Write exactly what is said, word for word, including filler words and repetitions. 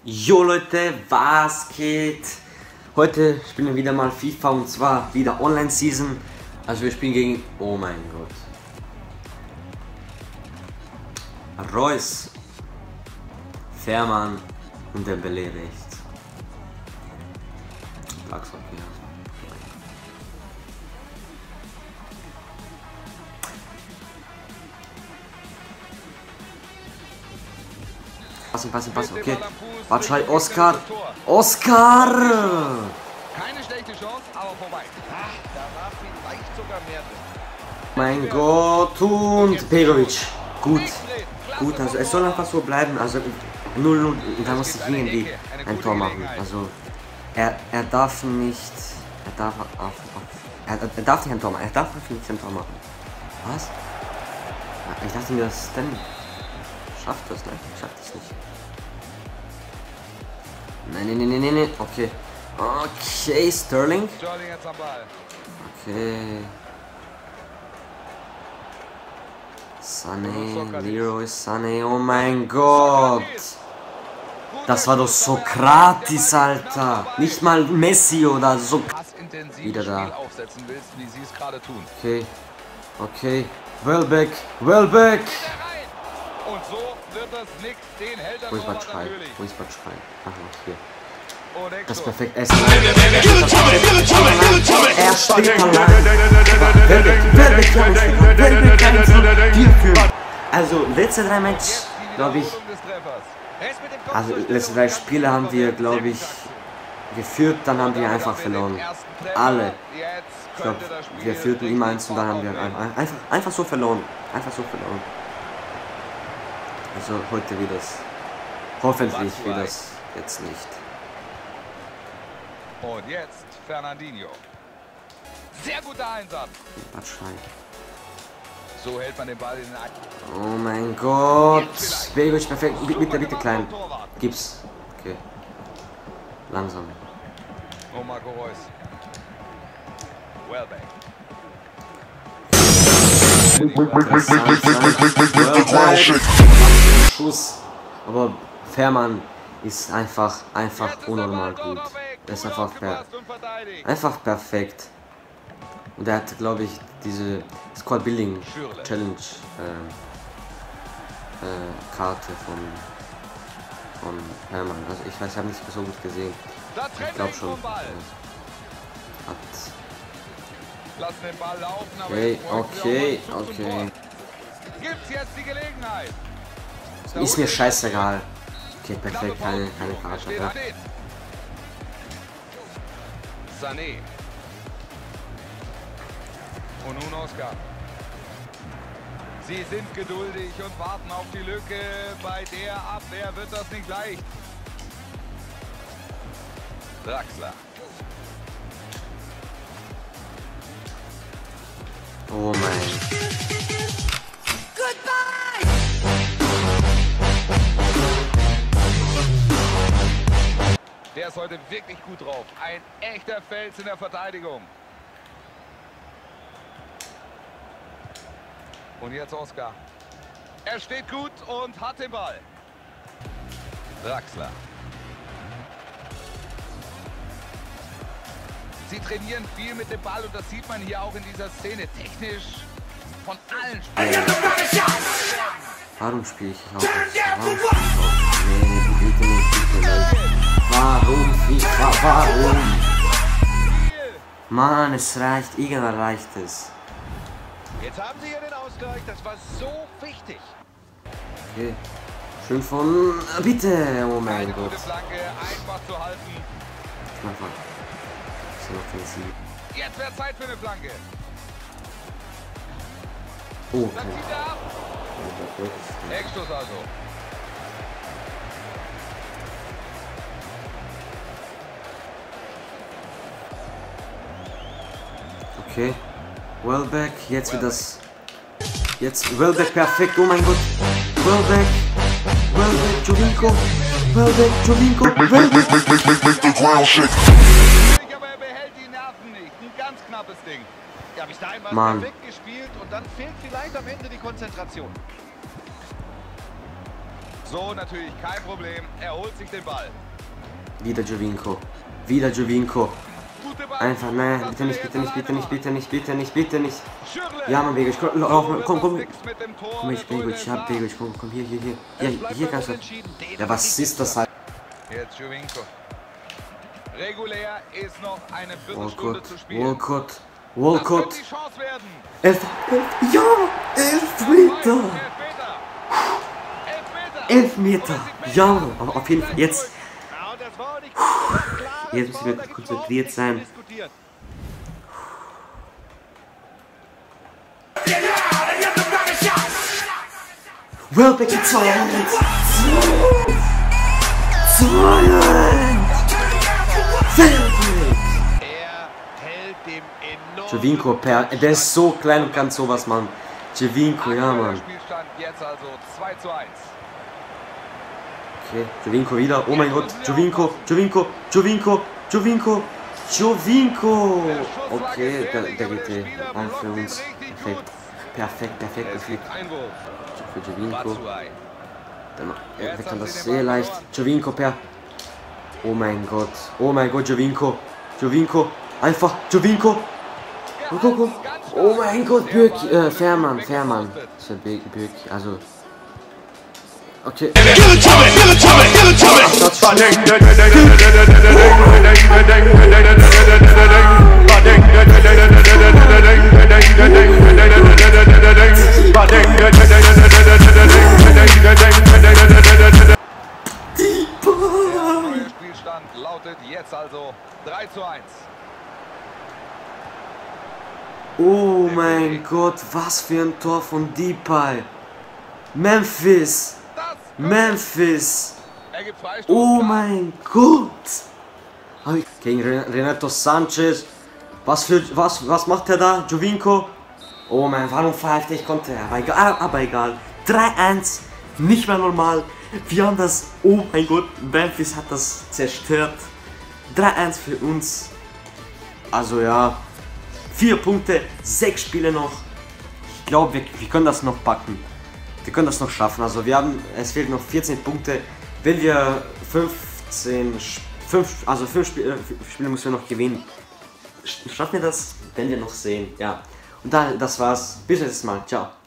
Jo Leute, was geht? Heute spielen wir wieder mal FIFA und zwar wieder Online-Season. Also wir spielen gegen... Oh mein Gott. Reus, Fährmann und der Dembélé rechts. Plaxock hier. Passen, passen, passen, okay. Batschei, Oscar. Oscar! Keine schlechte Chance, aber vorbei. Ach, da war vielleicht sogar mehr drin. Mein Gott, und Perovic. Gut, gut, also es soll einfach so bleiben. Also null null, da muss ich irgendwie ein Tor machen. Also er, er darf nicht, er darf auf, auf, er, er darf nicht ein Tor machen, er darf nicht ein Tor machen. Was? Ich dachte mir, das denn schafft das, ne? Schafft das nicht. Nein, nein, nein, nein, nein, okay. Okay, Sterling. Sterling jetzt am Ball. Okay. Sané, Leroy Sané, oh mein Gott. Das war doch Sokratis, Alter. Nicht mal Messi oder so. Wieder da. Okay, okay. Welbeck, Welbeck. Und so wird das nix, den hält er Wo ist Torwart Batschei? natürlich. Wo ist Batschei? Ach, hier. Und Das ist Exo. perfekt. Er ist Er steht allein. Welbeck, Welbeck, ja, Welbeck kann so viel führen. Also, letzte drei Matches, glaube ich. Wiederholung des Treffers. Er ist mit dem Kopf Also, durch den letzte drei Rücken. Spiele haben wir, glaube ich, geführt, dann haben wir einfach verloren. Alle. Ich glaube, wir führten immer eins und dann haben wir einfach, einfach, einfach so verloren. Einfach so verloren. Also heute wird das. Hoffentlich wird das jetzt nicht. Und jetzt Fernandinho. Sehr guter Einsatz. Batschei. So hält man den Ball in den Ein. Oh mein Gott. Begovic perfekt. Bitte, bitte klein. Gib's. Okay. Langsam. Oh, Marco Reus. Welbeck. Schuss. Aber Fährmann ist einfach, einfach unnormal gut. Er ist einfach, per einfach perfekt. Und er hat, glaube ich, diese Squad Building Challenge äh, äh, Karte von, von Hermann. Also ich weiß, ich habe nicht so gut gesehen. Ich glaube schon. Äh, hat Lassen den Ball laufen, aber okay, jetzt bräuchten wir okay, auch mal Zug zum okay. Tor. Gibt's jetzt die Gelegenheit? Ist mir scheißegal. Okay, perfekt, keine, keine Karte. Steht Ja. steht. Sané. Und nun Oscar. Sie sind geduldig und warten auf die Lücke. Bei der Abwehr wird das nicht leicht. Draxler. Oh mein. Der ist heute wirklich gut drauf. Ein echter Fels in der Verteidigung. Und jetzt Oscar. Er steht gut und hat den Ball. Draxler. Sie trainieren viel mit dem Ball und das sieht man hier auch in dieser Szene. Technisch von allen Spielern. Warum spiele ich auch nicht? Warum spiele ich auch nicht? Nee, bitte nicht, bitte nicht. Warum FIFA? Warum? Mann, es reicht. Irgendwann reicht es. Jetzt haben sie hier den Ausgleich. Das war so wichtig. Okay. Schön von... Bitte! Oh mein Eine Gott. gute Flanke, einfach zu halten. Ich mach mal. So offensiv. Jetzt wäre Zeit für eine Flanke. Oh, Dann okay. zieht er ab. Eckstoß also. Okay. Welbeck, jetzt wird das... Jetzt Welbeck perfekt, oh mein Gott. Welbeck. Welbeck, Jovinko. Welbeck, Jovinko. Welbeck. Aber er behält die Nerven nicht. Ein ganz knappes Ding. Ja, bis dahin war es Mann. perfekt gespielt und dann fehlt vielleicht am Ende die Konzentration. So, natürlich kein Problem. Er holt sich den Ball. Wieder Giovinco. Wieder Giovinco. Einfach, nein, bitte nicht, bitte nicht, bitte nicht, bitte nicht, bitte nicht, bitte nicht. Ja, Mann, Begovic, komm, komm, komm, komm. Komm, ich, Begovic, ich hab Begovic, komm, komm, hier, hier, hier. Ja, hier kannst du. Ja, was ist das halt? Jetzt Giovinco. Regulär ist noch eine Viertelstunde Walcott, zu spielen. Walcott, Walcott. Das könnte die Chance werden. Elf, elf, ja, elf Meter. Elf Meter. Ja, aber auf jeden Fall jetzt. Jetzt müssen wir konzentriert sein. Welbeck zwei eins. zwei eins. Giovinco, per, der ist so klein und kann sowas machen. Giovinco, ja, Mann. Jetzt also zwei zu eins. Okay, Giovinco wieder. Oh mein Gott, Giovinco, Giovinco, Giovinco, Giovinco, Giovinco. Okay, der, der geht eh ein für uns. Perfekt, perfekt, perfekt, perfekt. Für Giovinco. Er kann das sehr leicht. Giovinco per. Oh mein Gott, oh mein Gott, Giovinco, Giovinco, einfach Giovinco. Oh, oh, oh. Oh mein Gott, Bürk, äh, Fährmann, Fährmann. Das ist Bürk, Bürk, also. Okay. Der Spielstand lautet jetzt also drei zu eins. Oh mein Gott, was für ein Tor von Depay. Memphis. Memphis. Oh mein Gott. Gegen Renato Sanchez. Was für was was macht er da? Giovinco. Oh mein, warum pfeift ich konnte er? Aber egal, aber egal. drei eins. Nicht mehr normal. Wir haben das. Oh mein Gott, Memphis hat das zerstört. drei eins für uns. Also ja. Vier Punkte, sechs Spiele noch. Ich glaube, wir, wir können das noch packen. Wir können das noch schaffen. Also wir haben, es fehlen noch vierzehn Punkte. Wenn wir fünfzehn, fünf, also fünf Spiele, Spiele müssen wir noch gewinnen. Schaffen wir das? Werden wir noch sehen. Ja. Und dann, das war's. Bis nächstes Mal. Ciao.